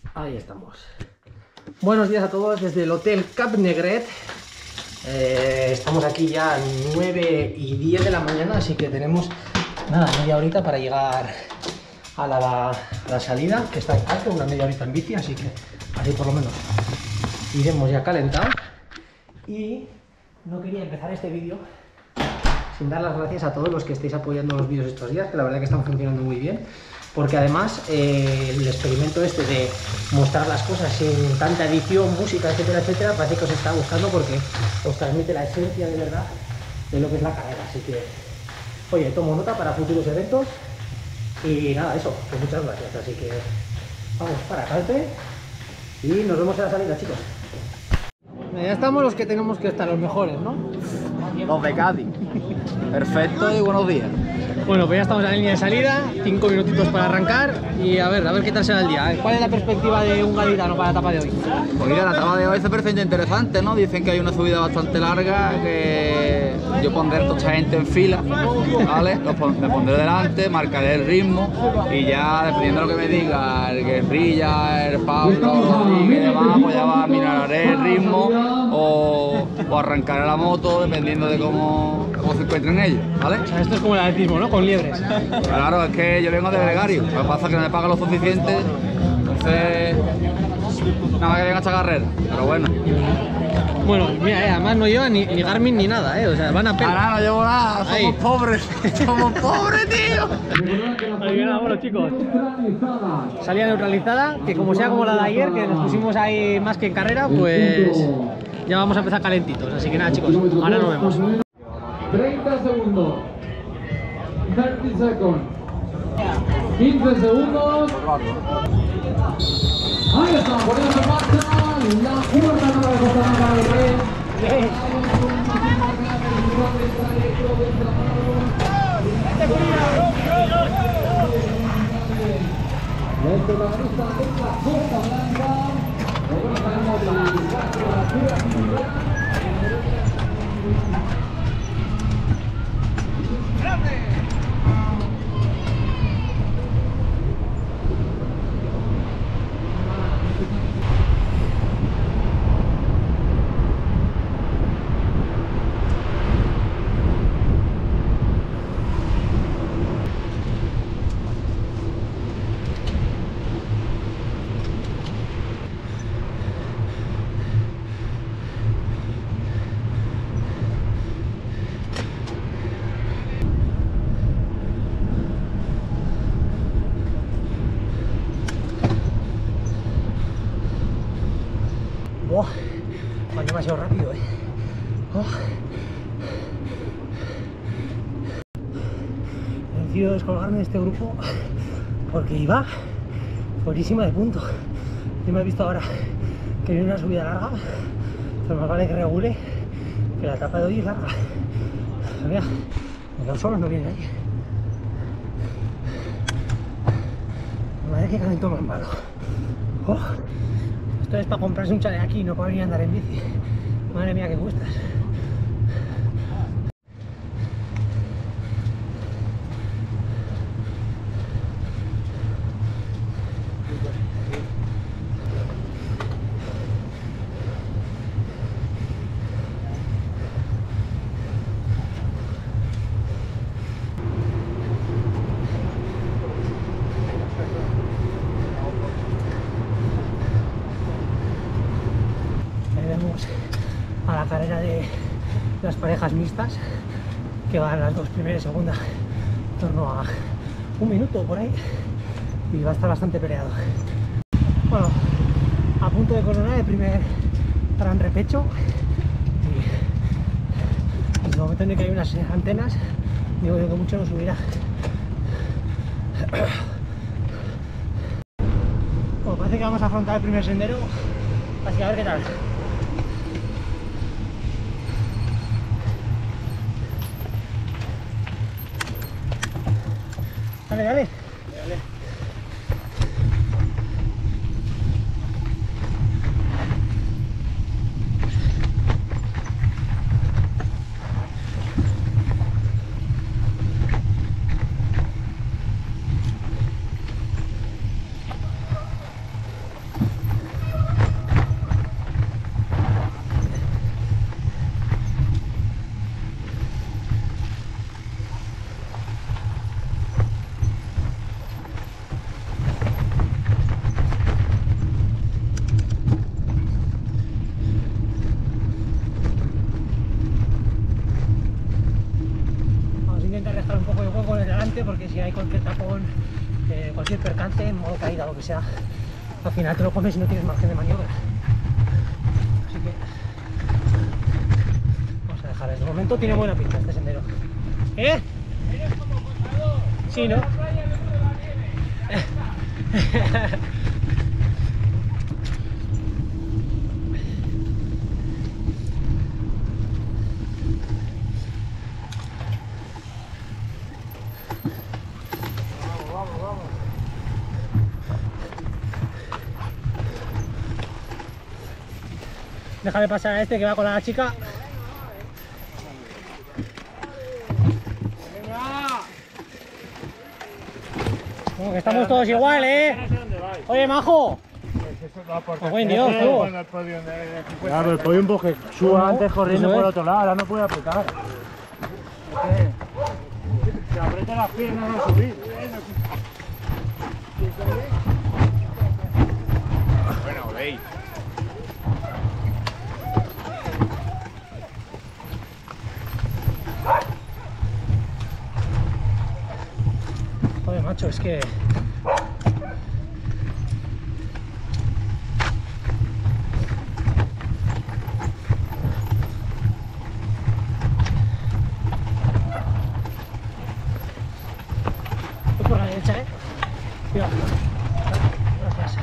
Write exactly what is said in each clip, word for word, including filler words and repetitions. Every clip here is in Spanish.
Ahí estamos. Buenos días a todos desde el Hotel Cap Negret. Eh, estamos aquí ya a nueve y diez de la mañana, así que tenemos nada, media horita para llegar a la, a la salida, que está en casa, una media horita en bici, así que así por lo menos iremos ya calentados. Y no quería empezar este vídeo sin dar las gracias a todos los que estáis apoyando los vídeos estos días, que la verdad que están funcionando muy bien. Porque además eh, el experimento este de mostrar las cosas sin tanta edición, música, etcétera, etcétera, parece que os está gustando porque os transmite la esencia de verdad de lo que es la carrera. Así que, oye, tomo nota para futuros eventos y nada, eso, pues muchas gracias. Así que vamos para Calpe y nos vemos en la salida, chicos. Ya estamos los que tenemos que estar, los mejores, ¿no? Los de Cádiz. Perfecto y buenos días. Bueno, pues ya estamos en la línea de salida, cinco minutitos para arrancar y a ver, a ver qué tal será el día. ¿Cuál es la perspectiva de un gaditano para la etapa de hoy? Pues mira, la etapa de hoy se presenta interesante, ¿no? Dicen que hay una subida bastante larga, que yo pondré a toda esta gente en fila, ¿vale? Los pon me pondré delante, marcaré el ritmo y ya, dependiendo de lo que me diga el que brilla, el Pablo y que demás, pues ya va, miraré el ritmo o, o arrancaré la moto, dependiendo de cómo, cómo se encuentren ellos, ¿vale? O sea, esto es como el atletismo, ¿no? Con liebres. Claro, es que yo vengo de gregario, lo que pasa es que no me pagan lo suficiente, entonces nada más que venga esta carrera, pero bueno. Bueno, mira, eh, además no lleva ni, ni Garmin ni nada, ¿eh? O sea, van a pelo. Ahora no llevo nada, somos Ahí. pobres, somos pobres, tío. Ahí viene, bueno, chicos. Salida neutralizada, que como sea como la de ayer, que nos pusimos ahí más que en carrera, pues ya vamos a empezar calentitos. Así que nada, chicos, ahora nos vemos. treinta segundos. treinta segundos. quince segundos. Ahí está, ponemos en marcha la puerta nueva de Costa del Rey. El protagonista es la Costa Blanca. Luego tenemos la pura Buah, van demasiado rápido, eh. Oh. He decidido descolgarme de este grupo porque iba fuerísima de punto. Y me he visto ahora que viene una subida larga, pero más vale que regule, que la etapa de hoy es larga. Mira, me quedo solo, no viene nadie. Madre que calentón más malo. Oh. Esto es para comprarse un chale aquí, no para venir a andar en bici. Madre mía, qué cuestas. A la carrera de las parejas mixtas, que van las dos primeras y segunda en torno a un minuto por ahí, y va a estar bastante peleado. Bueno, a punto de coronar el primer gran repecho, y en el momento en el que hay unas antenas, digo yo que mucho no subirá. Bueno, parece que vamos a afrontar el primer sendero, así que a ver qué tal. Dale, dale. Dale. o lo que sea, al final te lo comes y no tienes margen de maniobra. Así que vamos a dejar. De momento tiene buena pinta este sendero. ¿Eh? Sí, ¿no? Déjame pasar a este que va con la chica. Como que estamos todos igual, ¿eh? Oye, majo. Oh, buen Dios, tú. Claro, el podium porque suba antes corriendo por otro lado, ahora no puede apretar. Se aprieta las piernas a subir. Bueno, veis. Joder, macho, es que... Voy por la derecha, ¿eh? Cuidado. Gracias.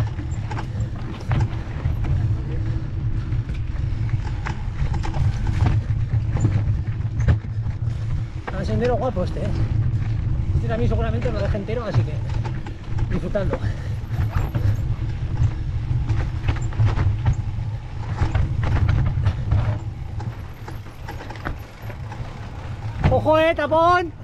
Un sendero guapo este, ¿eh? Este también seguramente lo deje entero, así que disfrutando. ¡Ojo, eh, tapón!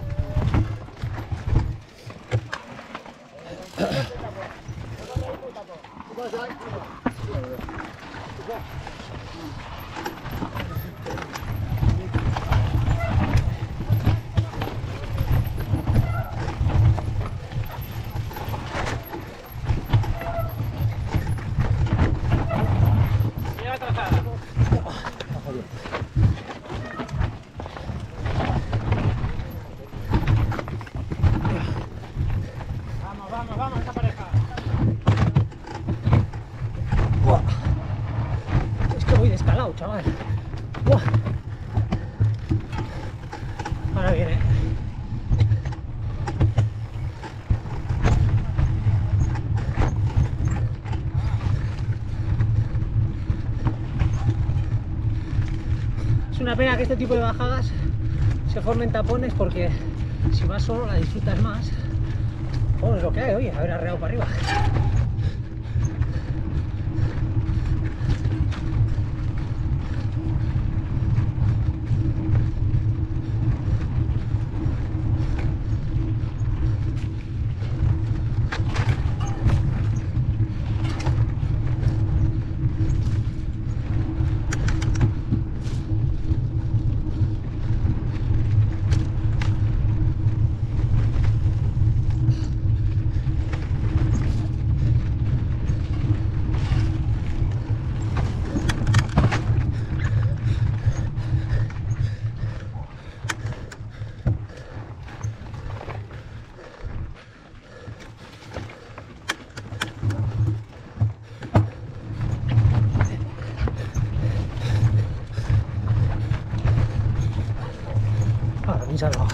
Vamos, vamos, esa pareja. Buah. Es que voy descalado, chaval. Buah. Ahora viene. Es una pena que este tipo de bajadas se formen tapones porque si vas solo la disfrutas más. Bueno, es lo que hay, oye, haber arreado para arriba. Ahora, bien salvado.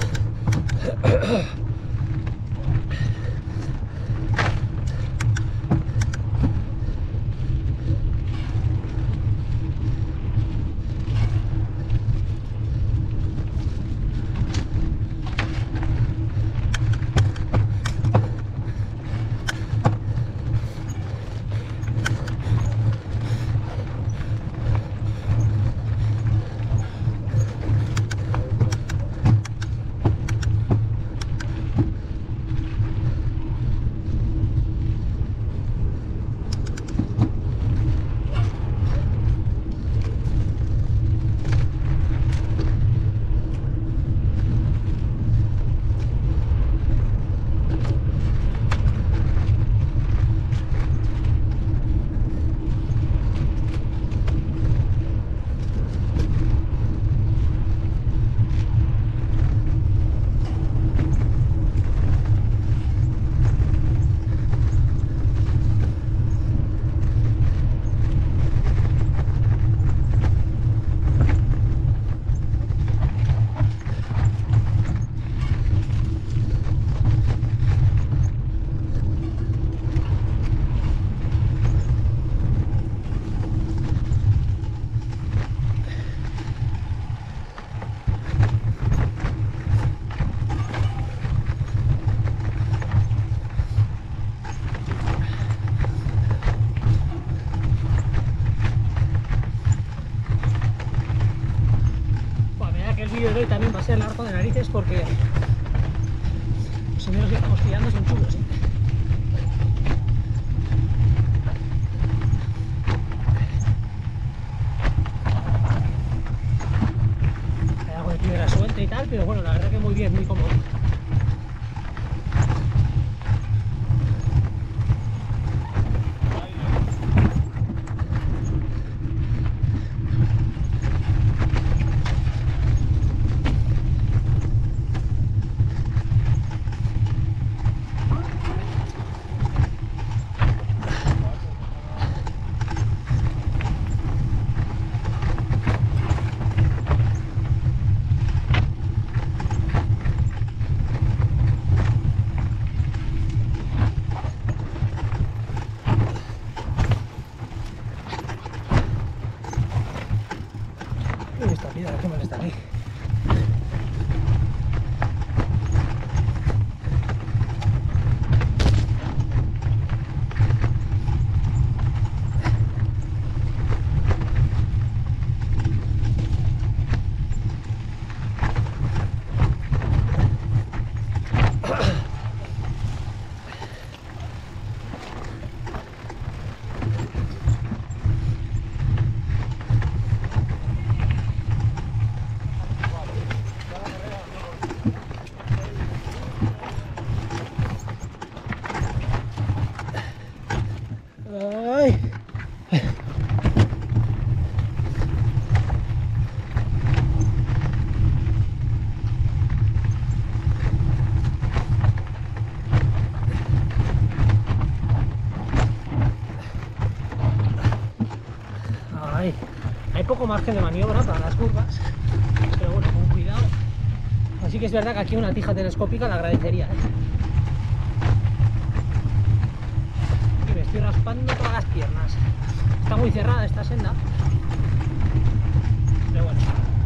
hoy también va a ser el arco de narices porque los senderos que estamos tirando son chulos, ¿eh? Hay algo de piedra suelta y tal, pero bueno, la verdad que muy bien, muy cómodo. Esta piedra, qué mal está aquí. Ay. Ay. Hay poco margen de maniobra para las curvas, pero bueno, con cuidado. Así que es verdad que aquí una tija telescópica la agradecería, ¿eh? Estoy raspando todas las piernas. Está muy cerrada esta senda, pero bueno.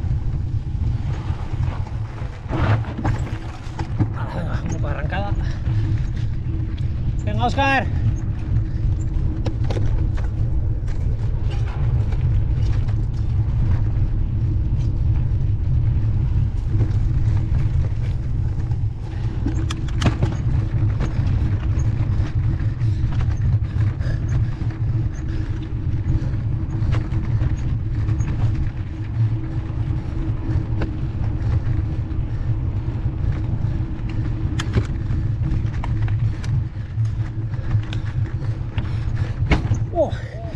Ahora, venga, un poco de arrancada. Venga, Óscar. Oh.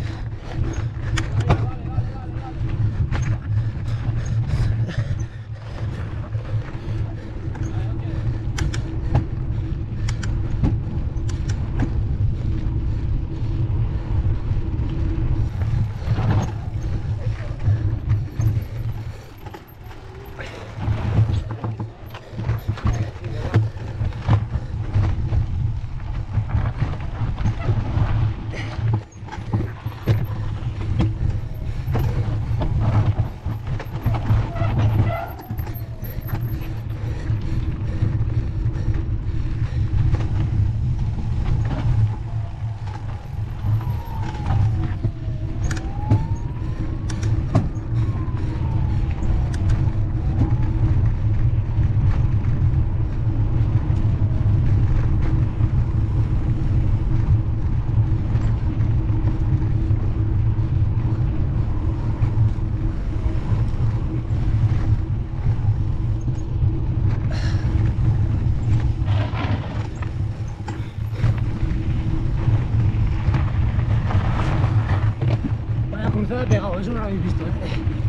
Cruzada pegado, eso no lo habéis visto, ¿eh?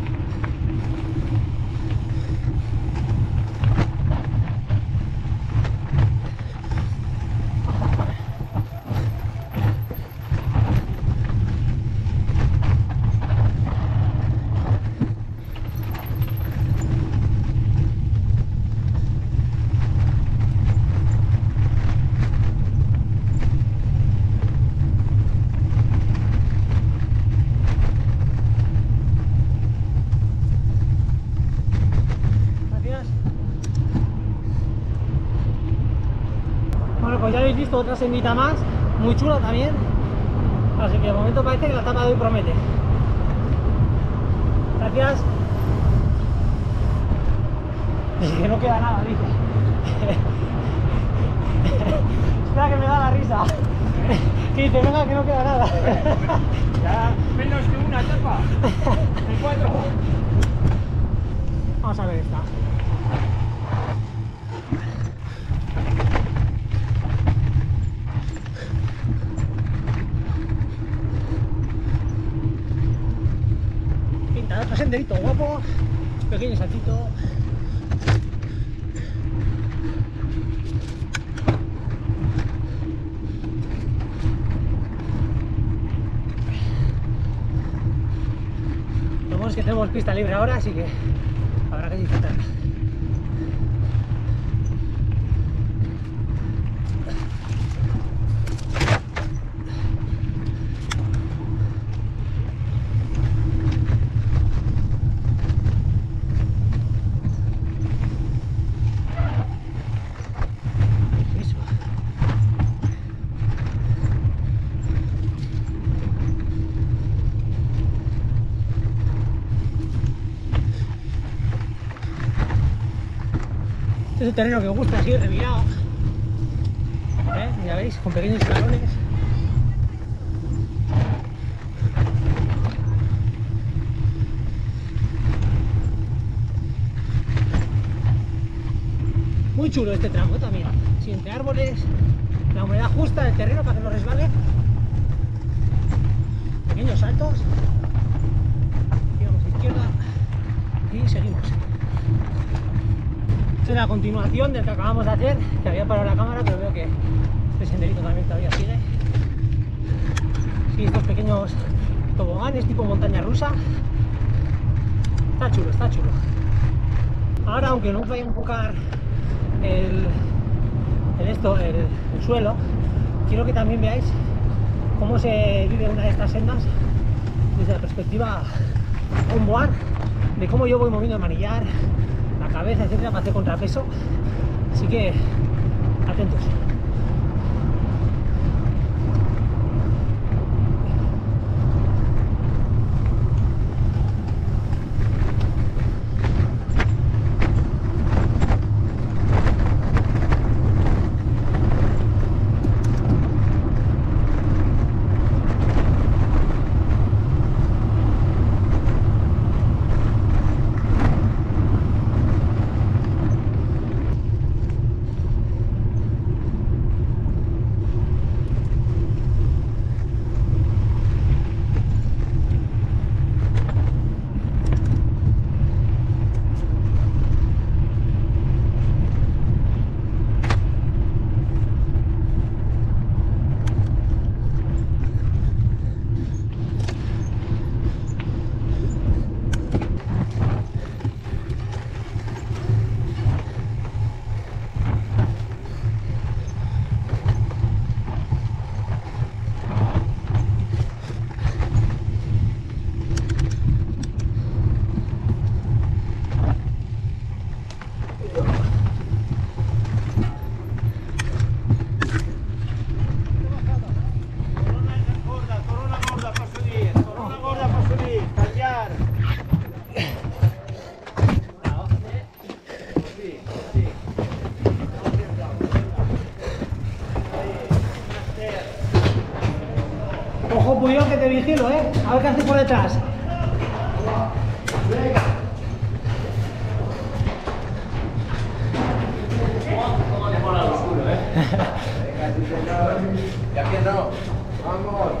Pues ya habéis visto otra sendita más, muy chula también, así que de momento parece que la etapa de hoy promete. Gracias. Es que no queda nada, dice. Espera que me da la risa. Que dice, venga, que no queda nada. Ya menos que una etapa. En cuatro. Vamos a ver esta. Pinta otro senderito guapo, pequeño saltito. Lo bueno es que tenemos pista libre ahora, así que habrá que disfrutar. Este es un terreno que me gusta, así revirado. ¿Eh? Ya veis, con pequeños escalones. Muy chulo este tramo también, sí, entre árboles, la humedad justa del terreno para que no resbale. Pequeños saltos. Giramos a izquierda y seguimos. Esta es la continuación del que acabamos de hacer, que había parado la cámara, pero veo que este senderito también todavía sigue. Sí, estos pequeños toboganes tipo montaña rusa. Está chulo, está chulo. Ahora, aunque no os vaya a enfocar el, el, esto, el, el suelo, quiero que también veáis cómo se vive una de estas sendas desde la perspectiva onboard, de cómo yo voy moviendo el manillar, la cabeza, etcétera, para hacer contrapeso. Así que atentos. Ojo, Puyol, que te vigilo, ¿eh? A ver qué haces por detrás. Y aquí no. Vamos.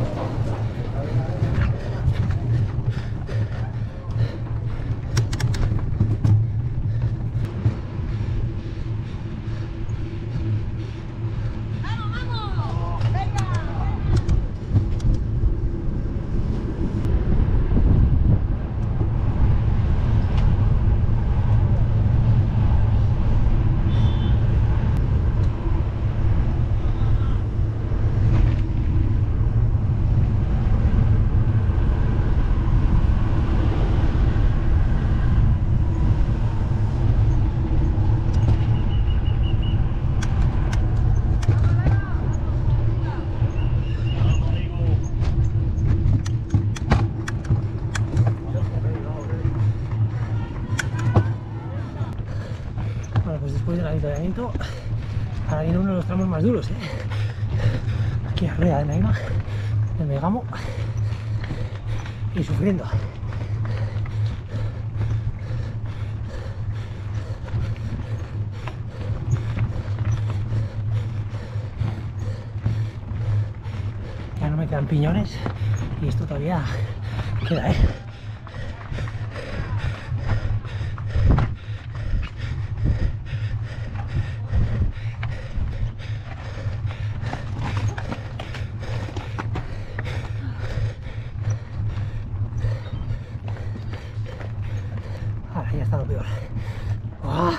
entrenamiento ahora viene uno de los tramos más duros, ¿eh? Aquí arriba de Naima, de Megamo, y sufriendo. Ya no me quedan piñones y esto todavía queda, ¿eh? Ahora ya está lo peor. ¡Oh!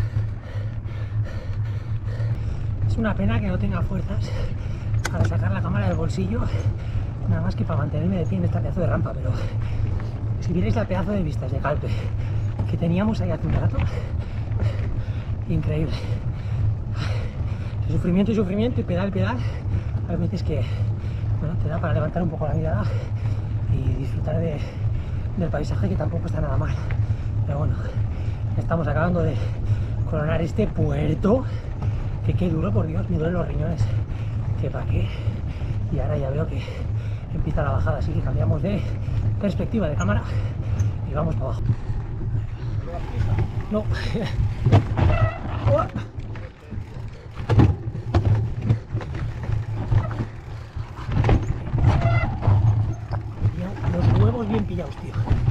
Es una pena que no tenga fuerzas para sacar la cámara del bolsillo, nada más que para mantenerme de pie en esta pedazo de rampa, pero si vierais la pedazo de vistas de Calpe que teníamos ahí hace un rato, increíble. Sufrimiento y sufrimiento y pedal, pedal, hay veces que, bueno, te da para levantar un poco la mirada y disfrutar de, del paisaje, que tampoco está nada mal. Pero bueno, estamos acabando de coronar este puerto, que qué duro, por Dios, me duelen los riñones, que para qué. Y ahora ya veo que empieza la bajada, así que cambiamos de perspectiva de cámara y vamos para abajo. No. Los huevos bien pillados, tío.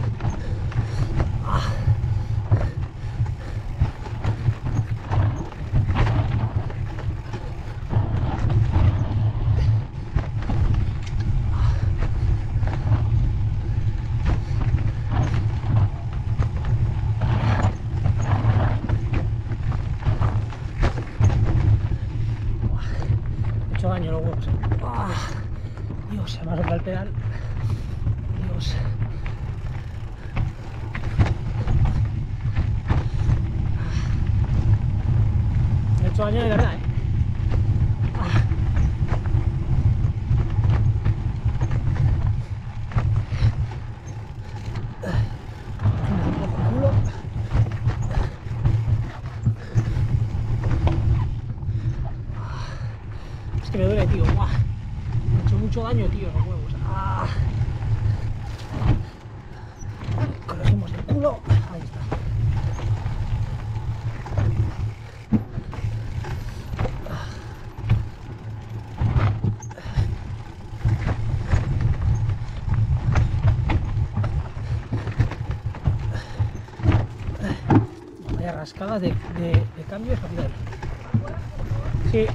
Daño los huevos. ¡Ah! Dios, se me ha roto el pedal. Dios. Me he hecho daño de verdad, ¿eh? ¡Ah! Me duele, tío. ¡Buah! Me ha hecho mucho daño, tío, los huevos. ¡Ah! Corregimos el culo. Ahí está. Vaya rascadas de, de, de cambios capitales. Sí.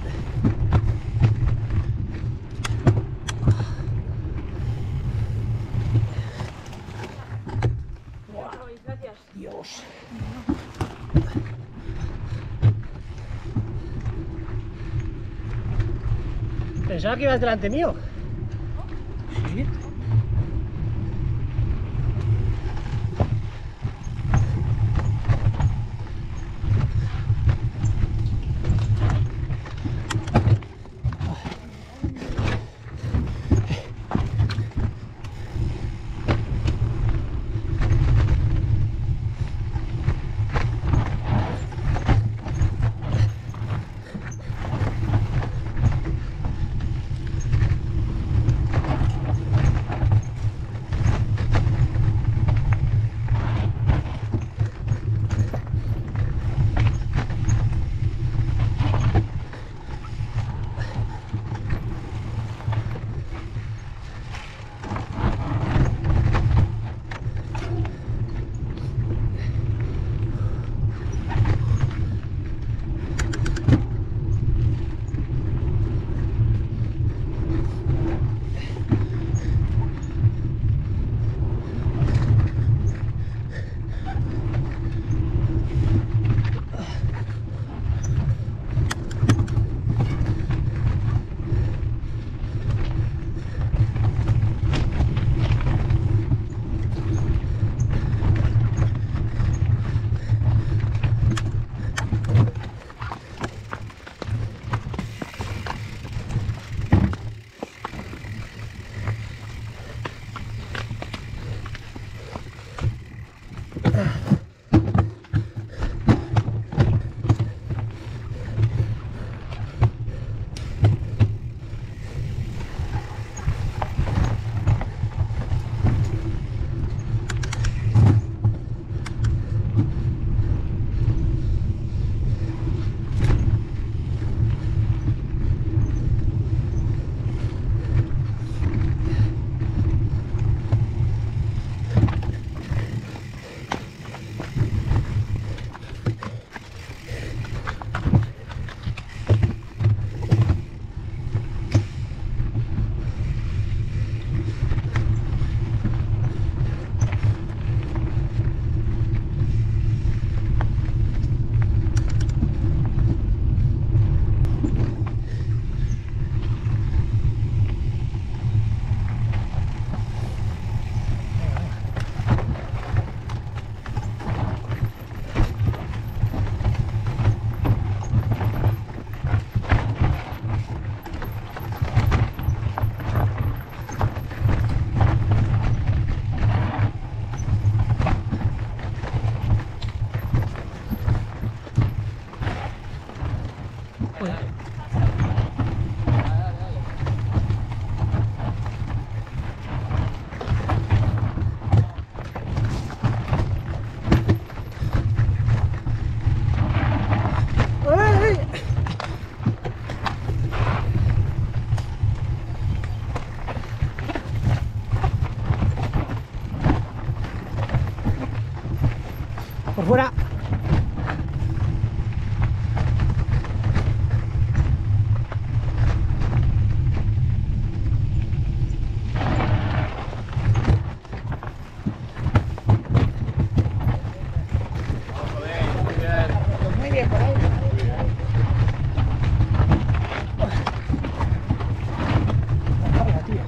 Dios. Pensaba que ibas delante mío. Sí. fuera. Muy bien, por ahí. La carga, tío.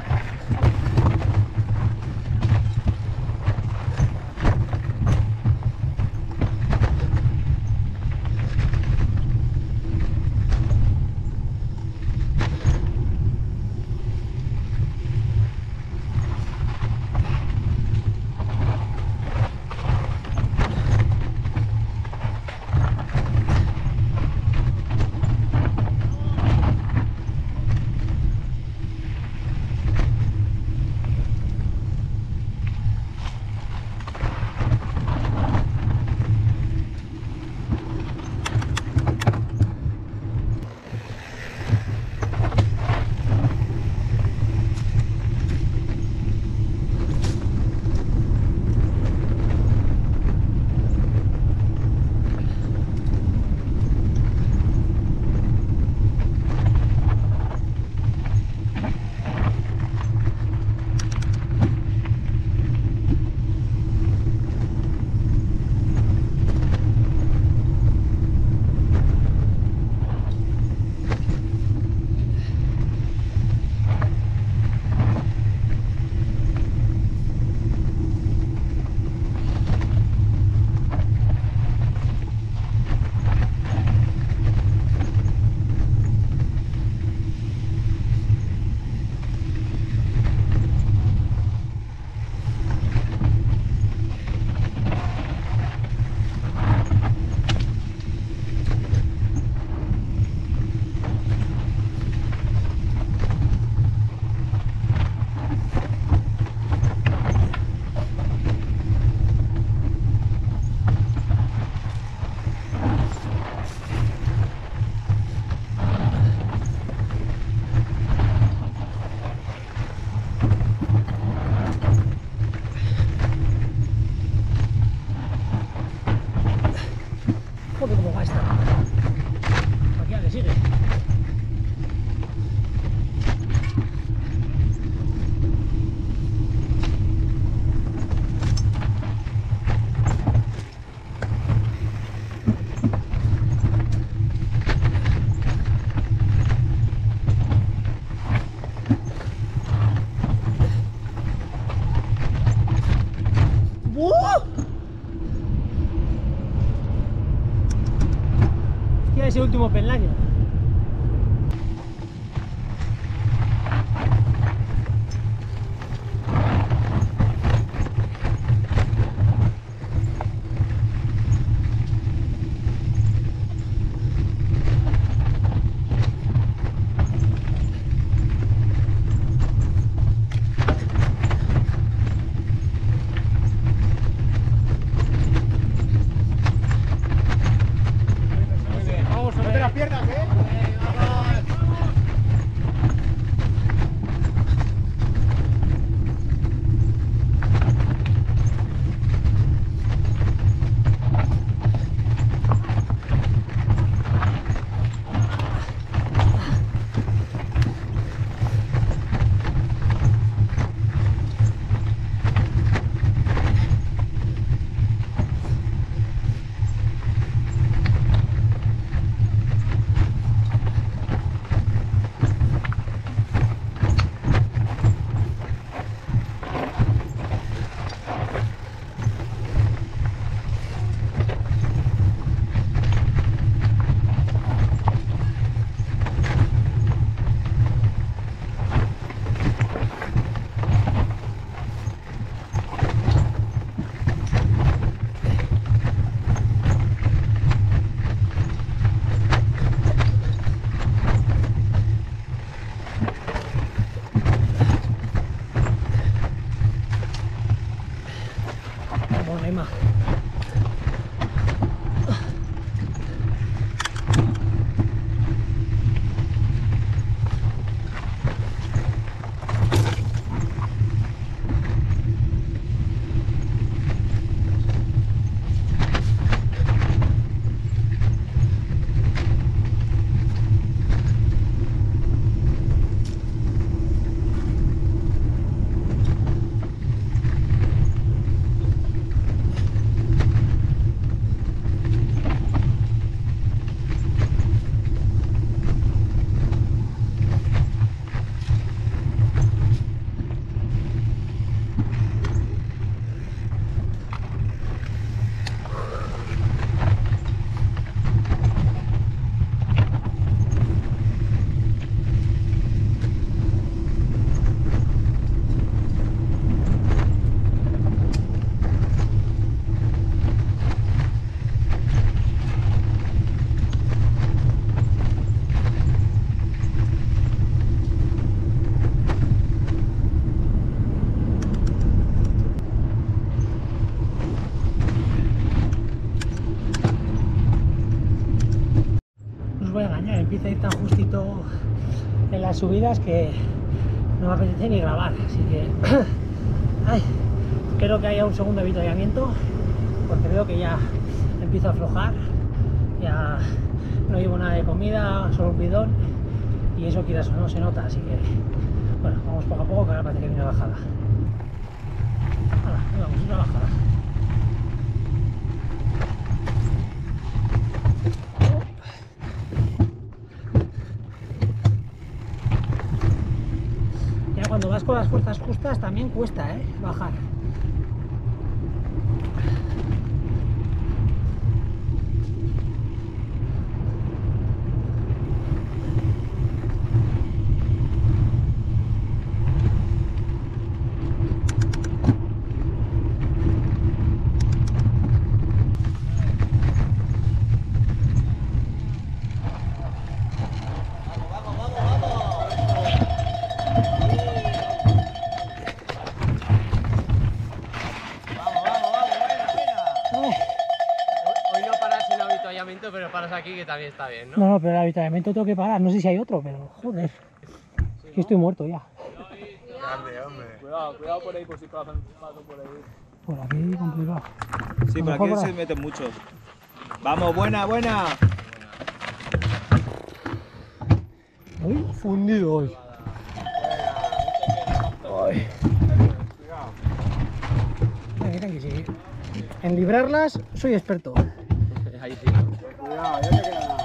Joder, cómo va esta. Aquí ya le sigue. Ese último peldaño. Emma. empieza a ir tan justito en las subidas que no me apetece ni grabar, así que ay, espero que haya un segundo avituallamiento porque veo que ya empiezo a aflojar, ya no llevo nada de comida, solo un bidón y eso quieras o no se nota, así que bueno, vamos poco a poco que ahora parece que viene una bajada. Ahora, ahí vamos, una bajada. Ya cuando vas con las fuerzas justas también cuesta, ¿eh? Bajar. Pero paras aquí que también está bien, ¿no? No, no, pero el avituallamiento tengo que parar, no sé si hay otro, pero joder, es que estoy muerto ya. Grande, hombre. Cuidado, cuidado por ahí, por si pasan paso por ahí. Por aquí complicado. Sí, A por lo mejor aquí se meten muchos. Vamos, buena, buena. Uy, fundido hoy. Ay. Mira, que sí. En librarlas soy experto. Ahí sí. Cuidado, ya te queda nada.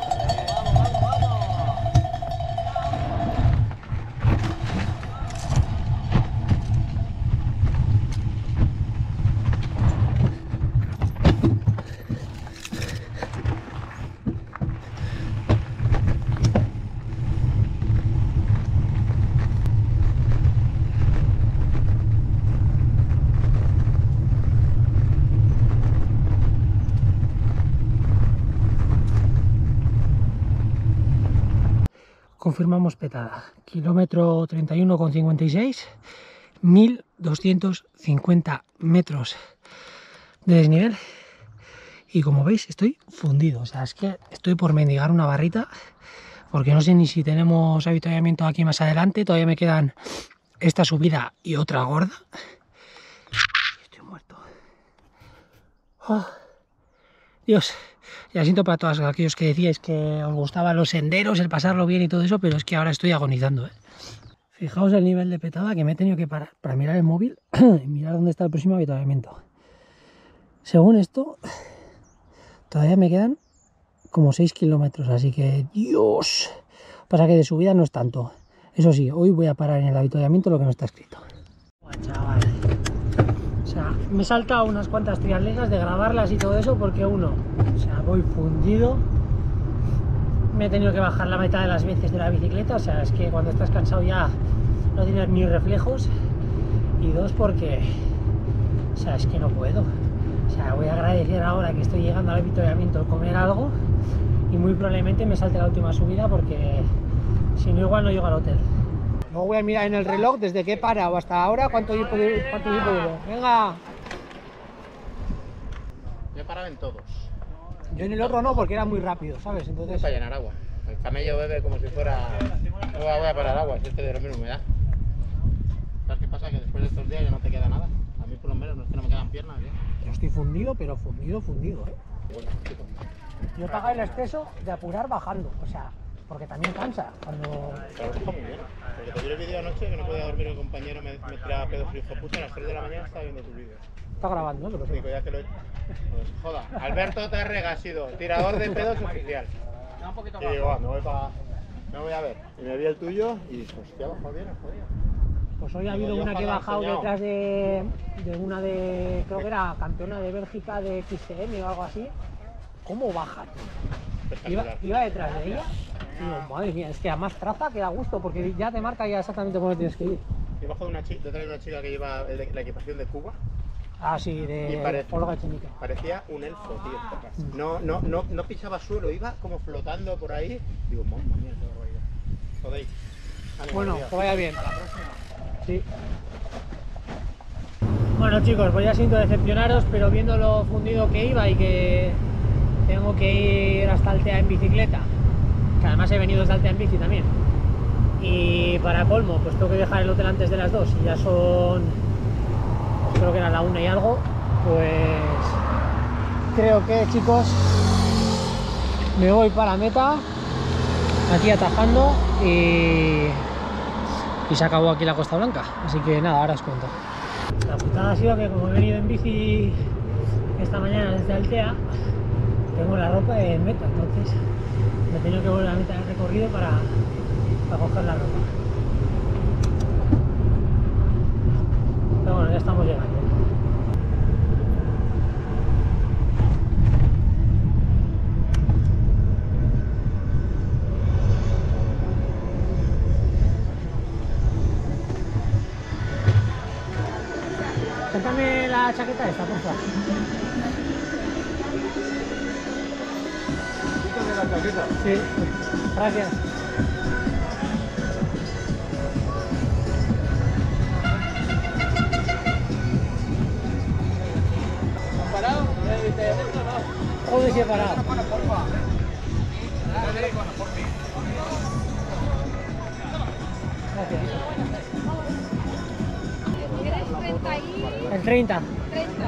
Confirmamos petada. Kilómetro treinta y uno coma cincuenta y seis, mil doscientos cincuenta metros de desnivel. Y como veis, estoy fundido. O sea, es que estoy por mendigar una barrita, porque no sé ni si tenemos avituallamiento aquí más adelante. Todavía me quedan esta subida y otra gorda. Estoy muerto. Oh, Dios. Ya siento para todos aquellos que decíais que os gustaban los senderos, el pasarlo bien y todo eso, pero es que ahora estoy agonizando, ¿eh? Fijaos el nivel de petada que me he tenido que parar para mirar el móvil y mirar dónde está el próximo avituallamiento. Según esto, todavía me quedan como seis kilómetros, así que Dios. Pasa que de subida no es tanto. Eso sí, hoy voy a parar en el avituallamiento lo que no está escrito. Buah, chaval. O sea, me he saltado unas cuantas trialeras de grabarlas y todo eso porque uno, o sea, voy fundido, me he tenido que bajar la mitad de las veces de la bicicleta, o sea, es que cuando estás cansado ya no tienes ni reflejos, y dos porque, o sea, es que no puedo, o sea, voy a agradecer ahora que estoy llegando al avituallamiento el comer algo y muy probablemente me salte la última subida porque si no igual no llego al hotel. Luego voy a mirar en el reloj desde que he parado hasta ahora cuánto tiempo cuánto tiempo llevo. Venga. Yo he parado en todos. Yo en el otro no porque era muy rápido, ¿sabes? Entonces. Para llenar agua. El camello bebe como si fuera. No voy a parar agua, si este de dormir humedad. ¿Sabes qué pasa? Que después de estos días ya no te queda nada. A mí por lo menos no es que no me quedan piernas, ¿eh? Yo estoy fundido, pero fundido, fundido, ¿eh? Yo pago el exceso de apurar bajando, o sea, porque también cansa cuando. Pero está muy bien. Porque te vi el vídeo anoche que no podía dormir el compañero, me, me tiraba pedos y dijo, puta, a las tres de la mañana estaba viendo tu vídeo. Está grabando, ¿no? Digo, ya que lo he hecho. Pues, joda, Alberto Tárrega ha sido tirador de pedos oficial. Y digo, ah, me voy para. Me voy a ver. Y me vi el tuyo y dije, hostia, bajó bien, jodido. Pues hoy ha habido una que he bajado detrás de, de una de, creo que era campeona de Bélgica de X C M o algo así. ¿Cómo baja, tío? Iba, iba detrás de ella. Digo, madre mía, es que a más traza que da gusto porque ya te marca ya exactamente por dónde tienes que ir. Y bajo de una chica, detrás de una chica que lleva el, la equipación de Cuba. Ah, sí, de pare, Olga Echenique. Parecía un elfo, tío. No, no, no, no pisaba suelo, iba como flotando por ahí. Digo, mamma mía, qué barbaridad. Jodéis. Bueno, que vaya bien. Sí. Bueno chicos, pues ya siento decepcionaros, pero viendo lo fundido que iba y que tengo que ir hasta Altea en bicicleta, que además he venido desde Altea en bici también. Y para colmo, pues tengo que dejar el hotel antes de las dos y ya son, pues creo que era la una y algo. Pues creo que, chicos, me voy para meta, aquí atajando, y, y se acabó aquí la Costa Blanca. Así que nada, ahora os cuento. La putada ha sido que como he venido en bici esta mañana desde Altea, tengo la ropa en meta, entonces me he tenido que volver a la meta del recorrido para, para coger la ropa. Pero bueno, ya estamos llegando. Cuéntame la chaqueta esta, por favor. ¿La chaqueta? Sí, gracias. ¿Han parado? Joder, sí he parado. Gracias. ¿Quieres treinta y El treinta. treinta?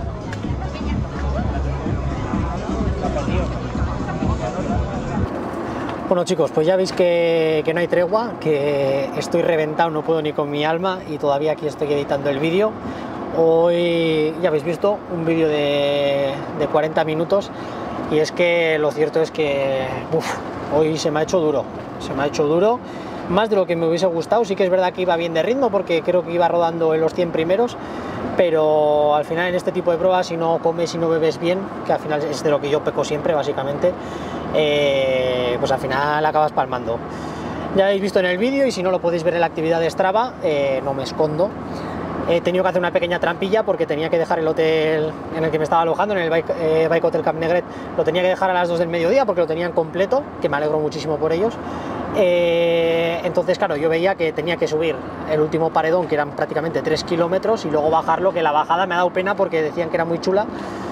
Bueno, chicos, pues ya veis que, que no hay tregua, que estoy reventado, no puedo ni con mi alma y todavía aquí estoy editando el vídeo. Hoy ya habéis visto un vídeo de, de cuarenta minutos y es que lo cierto es que uf, hoy se me ha hecho duro, se me ha hecho duro, más de lo que me hubiese gustado. Sí que es verdad que iba bien de ritmo porque creo que iba rodando en los cien primeros, pero al final en este tipo de pruebas, si no comes y no bebes bien, que al final es de lo que yo peco siempre básicamente, eh, pues al final acabas palmando. Ya habéis visto en el vídeo y si no lo podéis ver en la actividad de Strava, eh, no me escondo. He tenido que hacer una pequeña trampilla porque tenía que dejar el hotel en el que me estaba alojando, en el Bike, eh, Bike Hotel Cap Negret, lo tenía que dejar a las dos del mediodía porque lo tenían completo, que me alegro muchísimo por ellos. Eh, entonces, claro, yo veía que tenía que subir el último paredón, que eran prácticamente tres kilómetros, y luego bajarlo, que la bajada me ha dado pena porque decían que era muy chula,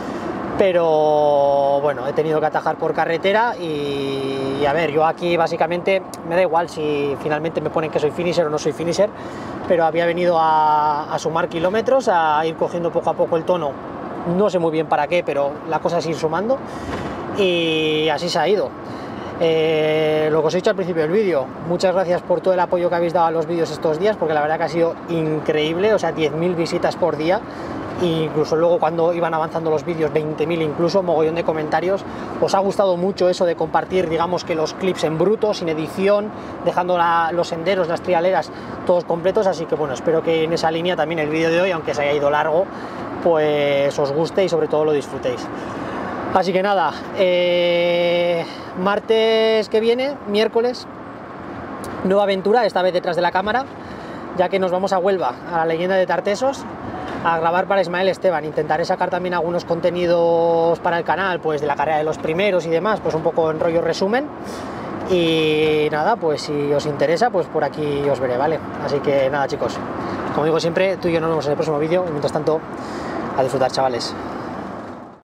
pero bueno, he tenido que atajar por carretera y, y a ver, yo aquí básicamente me da igual si finalmente me ponen que soy finisher o no soy finisher, pero había venido a, a sumar kilómetros, a ir cogiendo poco a poco el tono, no sé muy bien para qué, pero la cosa es ir sumando y así se ha ido. Eh, lo que os he dicho al principio del vídeo, muchas gracias por todo el apoyo que habéis dado a los vídeos estos días, porque la verdad que ha sido increíble, o sea, diez mil visitas por día, e incluso luego cuando iban avanzando los vídeos, veinte mil incluso, mogollón de comentarios. Os ha gustado mucho eso de compartir, digamos que los clips en bruto, sin edición, dejando la, los senderos, las trialeras, todos completos, así que bueno, espero que en esa línea también el vídeo de hoy, aunque se haya ido largo, pues os guste y sobre todo lo disfrutéis. Así que nada, eh, martes que viene, miércoles, nueva aventura, esta vez detrás de la cámara, ya que nos vamos a Huelva, a la leyenda de Tartesos, a grabar para Ismael Esteban. Intentaré sacar también algunos contenidos para el canal, pues de la carrera de los primeros y demás, pues un poco en rollo resumen. Y nada, pues si os interesa, pues por aquí os veré, ¿vale? Así que nada, chicos, como digo siempre, tú y yo nos vemos en el próximo vídeo y mientras tanto, a disfrutar, chavales.